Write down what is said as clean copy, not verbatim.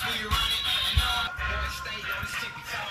when you run it. And all boys stay on this tippy toe.